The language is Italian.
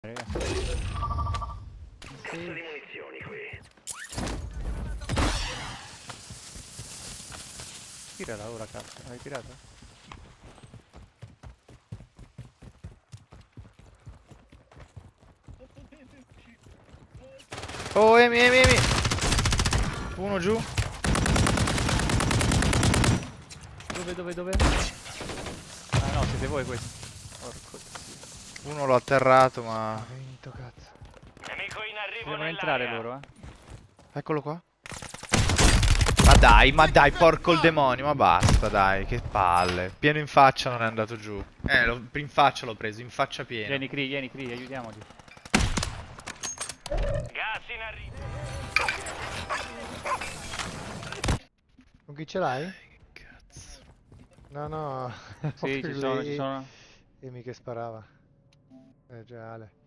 Cazzo di munizioni qui. Tirala ora, cazzo. Hai tirato? Oh, Emi. Uno giù. Dove? Ah no, siete voi questi. Porco dio. Uno l'ho atterrato, ma... Ha vinto, cazzo. Nemico in arrivo Devono nell'area. entrare loro, Eccolo qua. Ma dai, porco il demonio, ma basta, dai, che palle. Pieno in faccia non è andato giù. In faccia l'ho preso, in faccia pieno. Vieni, Cree, aiutiamoci. Gas in arrivo. Con chi ce l'hai? Cazzo. No. Sì, ci sono. Emi che sparava. Già Ale.